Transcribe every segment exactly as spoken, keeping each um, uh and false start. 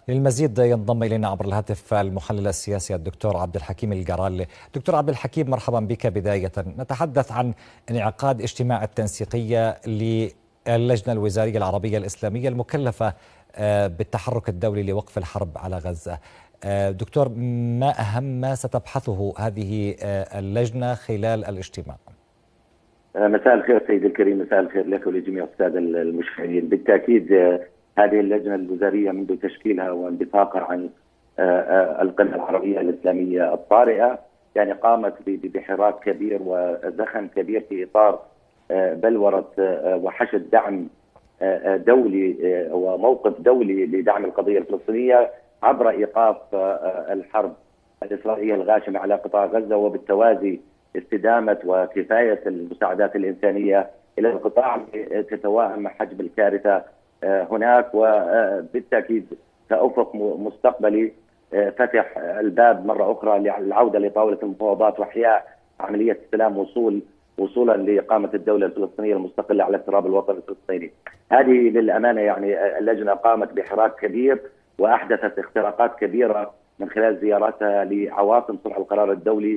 للمزيد ينضم إلينا عبر الهاتف المحلل السياسي الدكتور عبد الحكيم القرال. دكتور عبد الحكيم، مرحبا بك. بداية نتحدث عن انعقاد اجتماع التنسيقية للجنة الوزارية العربية الإسلامية المكلفة بالتحرك الدولي لوقف الحرب على غزة. دكتور، ما أهم ما ستبحثه هذه اللجنة خلال الاجتماع؟ مساء الخير سيدي الكريم، مساء الخير لك ولجميع السادة المشاهدين. بالتأكيد هذه اللجنة الوزارية منذ تشكيلها وانبثاقها عن القمة العربية الإسلامية الطارئة يعني قامت بحراك كبير وزخم كبير في إطار بلورة وحشد دعم دولي وموقف دولي لدعم القضية الفلسطينية عبر إيقاف الحرب الإسرائيلية الغاشمة على قطاع غزة، وبالتوازي استدامة وكفاية المساعدات الإنسانية إلى القطاع تتواءم مع حجم الكارثة هناك، وبالتأكيد كأفق مستقبلي فتح الباب مرة أخرى للعودة لطاولة المفاوضات وإحياء عملية السلام وصول وصولا لإقامة الدولة الفلسطينية المستقلة على تراب الوطن الفلسطيني. هذه للأمانة يعني اللجنة قامت بحراك كبير وأحدثت اختراقات كبيرة من خلال زياراتها لعواصم صنع القرار الدولي،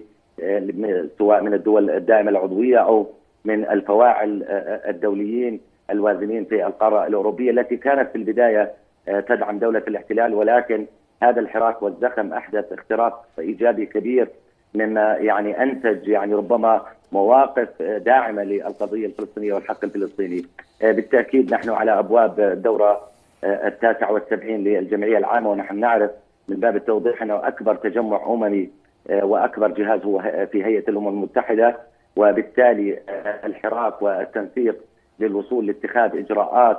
سواء من الدول الدائمة العضوية أو من الفواعل الدوليين الوازنين في القارة الأوروبية التي كانت في البداية تدعم دولة الاحتلال، ولكن هذا الحراك والزخم أحدث اختراق إيجابي كبير مما يعني أنتج يعني ربما مواقف داعمة للقضية الفلسطينية والحق الفلسطيني. بالتأكيد نحن على أبواب الدورة التاسعة والسبعين للجمعية العامة، ونحن نعرف من باب التوضيح أنه أكبر تجمع أممي وأكبر جهاز هو في هيئة الأمم المتحدة، وبالتالي الحراك والتنسيق للوصول لاتخاذ إجراءات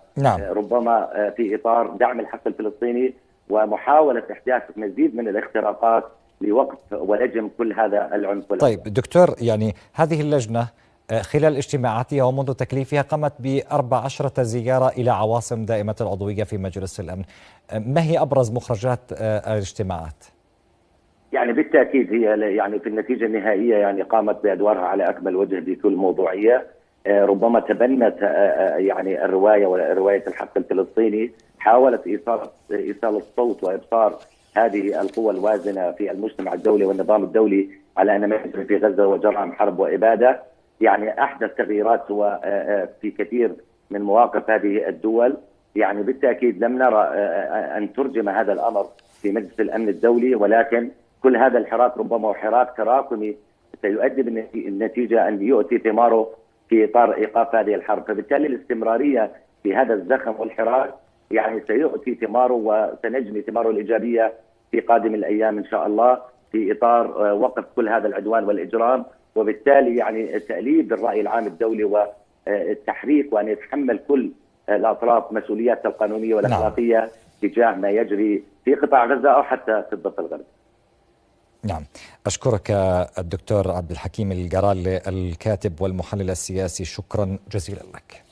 وربما في إطار دعم الحق الفلسطيني ومحاولة إحداث مزيد من الاختراقات لوقف ولجم كل هذا العنف. طيب دكتور، يعني هذه اللجنة خلال اجتماعاتها ومنذ تكليفها قامت بأربع عشرة زيارة إلى عواصم دائمة العضوية في مجلس الأمن. ما هي أبرز مخرجات الاجتماعات؟ يعني بالتأكيد هي يعني في النتيجة النهائية يعني قامت بأدوارها على أكمل وجه بكل موضوعية، ربما تبنت يعني الرواية ورواية الحق الفلسطيني، حاولت إيصال إيصال الصوت وإبصار هذه القوى الوازنة في المجتمع الدولي والنظام الدولي على أن ما يجري في غزة هو جرائم حرب وإبادة. يعني أحدث تغييرات هو في كثير من مواقف هذه الدول. يعني بالتأكيد لم نرى أن ترجم هذا الأمر في مجلس الأمن الدولي، ولكن كل هذا الحراك ربما حراك تراكمي سيؤدي بالنتيجة أن يؤتي ثماره في إطار إيقاف هذه الحرب. فبالتالي الاستمرارية في هذا الزخم والحراك يعني سيؤتي ثماره وسنجني ثماره الإيجابية في قادم الأيام إن شاء الله في إطار وقف كل هذا العدوان والإجرام، وبالتالي يعني تأليف الرأي العام الدولي والتحريك وأن يتحمل كل الأطراف مسؤولياتها القانونية والأخلاقية نعم. تجاه ما يجري في قطاع غزة أو حتى في الضفة الغربية. نعم، أشكرك الدكتور عبد الحكيم القرال الكاتب والمحلل السياسي، شكرا جزيلا لك.